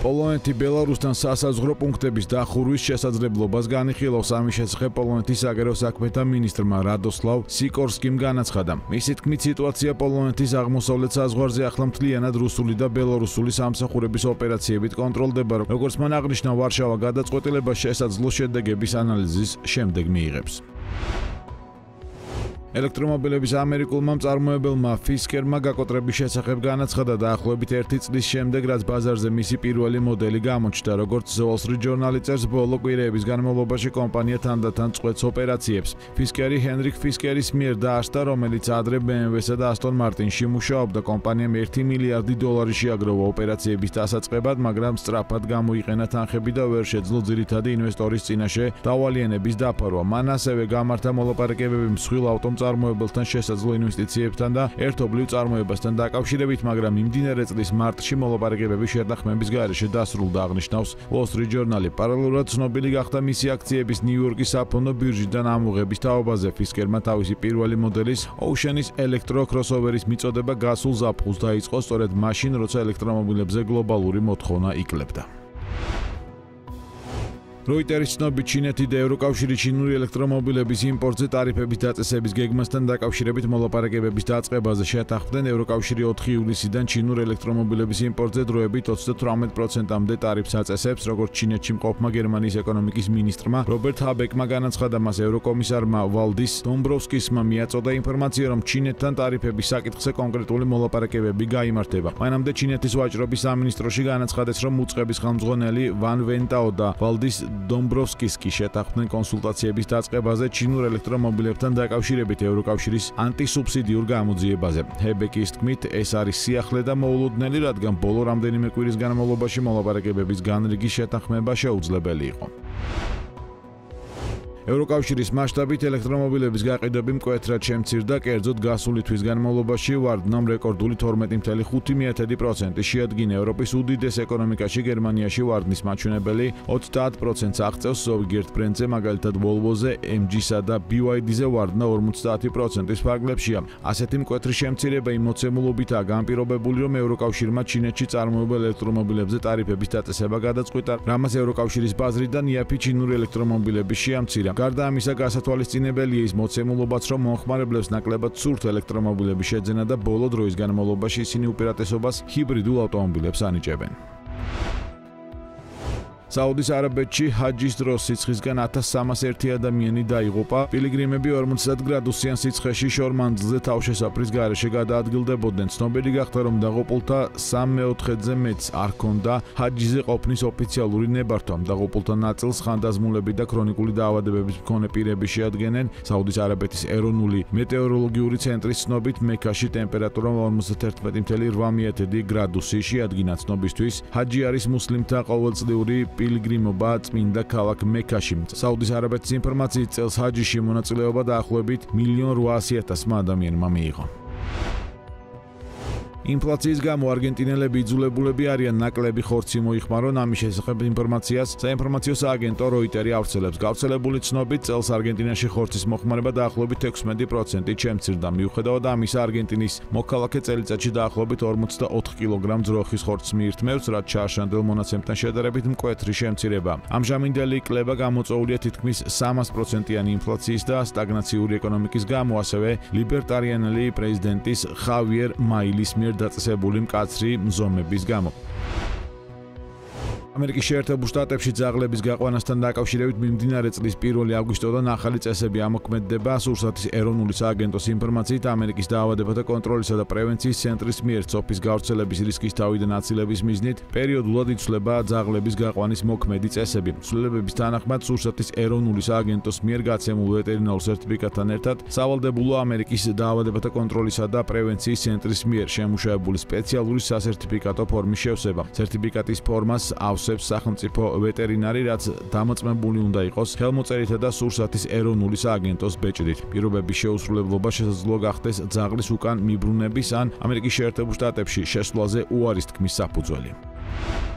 პოლონეთი ბელარუსთან სასაზღვრო პუნქტების დახურვის შესაძლებლობას განიხილავს. ამის შესახებ პოლონეთის საგარეო საქმეთა მინისტრმა რადოსლავ სიკორსკიმ განაცხადა. მისი თქმით, სიტუაცია პოლონეთის აღმოსავლეთ საზღვარზე ახლა მთლიანად რუსული და ბელარუსული სამსახურების ოპერაციებით კონტროლდება, როგორც მან აღნიშნა, ვარშავა გადაწყვეტილებას შესაძლო შედეგების ანალიზის შემდეგ მიიღებს. ელექტრომობილების ამერიკულმა მწარმოებელმა ფისკერმა გაკოტრების შესახებ განაცხადა დაახლოებით 1 წლის შემდეგ, რაც ბაზარზე მისი პირველი მოდელი გამოჩნდა. როგორც The Wall Street Journal წერს, ბოლო კვირეების განმავლობაში კომპანია თანდათან წყვეტს ოპერაციებს. ფისკერი ჰენრიკ ფისკერის მიერ დაარსდა, რომელიც ადრე BMW-სა და Aston Martin-ში მუშაობდა. კომპანიამ $1 მილიარდი შეაგროვა ოპერაციების დასაწყებად, მაგრამ სწრაფად გამოიყენა თანხები და ვერ შეძლო ძირითადი ინვესტორის წინაშე დავალიანების დაფარვა. მან ასევე გამართა მოლაპარაკებები მსხვილ ავტომწარმოებელთან შესაძლო ინვესტიციებთან და ერთობლივ წარმოებასთან დაკავშირებით, მაგრამ მიმდინარე წლის მარტში მოლაპარაკებები შეთანხმების გარეშე დასრულდა, აღნიშნავს Wall Street Journal. პარალელურად ცნობილი გახდა მისი აქციების ნიუ-იორკის საფონდო ბირჟიდან ამოღების თაობაზე. ფისკერმა თავისი პირველი მოდელის Ocean-ის ელექტრო crossover-ის მიწოდება გასულ ზაფხულს დაიწყო სწორედ მაშინ, როცა ელექტრომობილებზე გლობალური მოთხოვნა იკლებდა. როიტერის ცნობით, ჩინეთი და ევროკავშირი ჩინური ელექტრომობილების იმპორტზე ტარიფების დაწესების გეგმასთან დაკავშირებით მოლაპარაკებების დაწყებაზე შეთანხმდნენ. ევროკავშირი 4 ივლისიდან ჩინურ ელექტრომობილების იმპორტზე დროებით 38%-მდე ტარიფს აწესებს, როგორც ჩინეთში მყოფმა გერმანიის ეკონომიკის მინისტრმა რობერტ ჰაბეკმა განაცხადა. მას ევროკომისარმა ვალდის დომბროვსკისმა მიაწოდა ინფორმაცია, რომ ჩინეთთან ტარიფების საკითხზე კონკრეტული მოლაპარაკებები გაიმართება. მანამდე ჩინეთის ვაჭრობის სამინისტროში განაცხადეს, რომ უწყების ხელმძღვანელი ვან ვენტაო და ვალდის დომბროვსკისი შეთანხმდნენ კონსულტაციების დაწყებაზე ჩინურ ელექტრომობილებთან დაკავშირებით ევროკავშირის ანტისუბსიდიურ გამოძიებაზე. ჰებეკის თქმით, ეს არის სიახლე და მოულოდნელი, რადგან ბოლო რამდენიმე კვირის განმავლობაში მოლაპარაკებების განრიგი შეთანხმება შეუძლებელი იყო. ევროკავშირის მასშტაბით ელექტრომობილების გაყიდვები მკვეთრად შემცირდა, კერძოდ გასული თვის განმავლობაში ვარდნამ რეკორდული 12.5% შეადგინა. ევროპის უდიდეს ეკონომიკაში გერმანიაში ვარდნის მაჩვენებელი 30%-ს აღწევს ზოგიერთ ბრენდზე, მაგალითად Volvo-ზე, MG-სა და BYD-ზე ვარდნა 50%-ის ფარგლებშია. ასეთი მკვეთრი შემცირება იმ მოცემულობითაა განპირობებული, რომ ევროკავშირმა ჩინეთში წარმოებულ ელექტრომობილებზე ტარიფების დაწესება გადაწყვიტა, რამაც ევროკავშირის ბაზრიდან იაფი ჩინური ელექტრომობილები შეამცირა. გარდა ამისა, გასათვალისწინებელია ის მოცემულობაც, რომ მომხმარებლებს ნაკლებად სურთ ელექტრომობილების შეძენა და ბოლო დროის განმავლობაში ისინი უპირატესობას ჰიბრიდულ ავტომობილებს ანიჭებენ. საუდის არაბეთში ჰაჯის დროს სიცხისგან 1301 ადამიანი დაიღუპა. პილიგრიმები 40 გრადუსიან სიცხეში შორ მანძილზე თავშესაფრის გარეშე გადაადგილდებოდნენ. ცნობილი გახდა, რომ დაღუპულთა 3/4-ზე მეტს არ ჰქონდა ჰაჯიზე ყოფნის ოფიციალური ნებართვა. დაღუპულთა ნაწილს ხანდაზმულები და ქრონიკული დაავადებების მქონე პირები შეადგენენ. საუდის არაბეთის ეროვნული მეტეოროლოგიური ცენტრის ცნობით, მექაში ტემპერატურა 51.8 გრადუსი შეადგინა. ცნობისთვის, ჰაჯი არის მუსლიმთა ყოველწლიური პილიგრიმობა წმინდა ქალაქ მექაში. საუდის არაბეთის ინფორმაციით, წელს ჰაჯიში მონაწილეობა დაახლოებით 1.8 მილიონ ადამიანმა მიიღო. ინფლაციის გამო არგენტინელები იძულებულები არიან ნაკლები ხორცი მოიხმარონ. ამის შესახებ ინფორმაციას საინფორმაციო სააგენტო როიტერი ავრცელებს. გავრცელებული ცნობით, წელს არგენტინაში ხორცის მოხმარება დაახლოებით 16% შემცირდა. მიუხედავად ამისა, არგენტინის მოქალაქე წელიწადში დაახლოებით 44 კილოგრამ ძროხის ხორცს მიირთმევს, რაც ჩააშანდელ მონაცემთან შედარებით მკვეთრი შემცირება. ამჟამინდელი კლება გამოწვეულია თითქმის 300%-იანი ინფლაციის და სტაგნაციური ეკონომიკის გამო, ასევე ლიბერტარიანელი პრეზიდენტის ხავიერ მაილის მიერ დაწესებული მკაცრი მზომების გამო. ამერიკის შეერთებულ შტატებში ძაღლების გაყვანასთან დაკავშირებით მიმდინარე წლის 1 აგვისტოდან ახალი წესები ამოქმედდება. სურსათის ეროვნული სააგენტოს ინფორმაციით, ამერიკის დაავადებათა კონტროლისა და პრევენციის ცენტრის მიერ წოფის გავრცელების რისკის თავიდან აცილების მიზნით პერიოდულად იცვლება ძაღლების გაყვანის მოქმედი წესები. ცვლილებების თანახმად, სურსათის ეროვნული სააგენტოს მიერ გაცემულ ვეტერინარულ სერტიფიკატთან ერთად სავალდებულო ამერიკის დაავადებათა კონტროლისა და პრევენციის ცენტრის მიერ შემუშავებული სპეციალური სასერტიფიკატო ფორმის შევსება. სერტიფიკატის ფორმას სახელმწიფო ვეტერინარი, რაც დამოწმებული უნდა იყოს ხელმოწერითა და სურსათის ეროვნული სააგენტოს ბეჭდით. პირობების შეუსრულებლობა შესაძლოა გახდეს ძაღლის უკან მიბრუნების ან ამერიკის შეერთებულ შტატებში შესვლაზე უარის თქმის საფუძველი.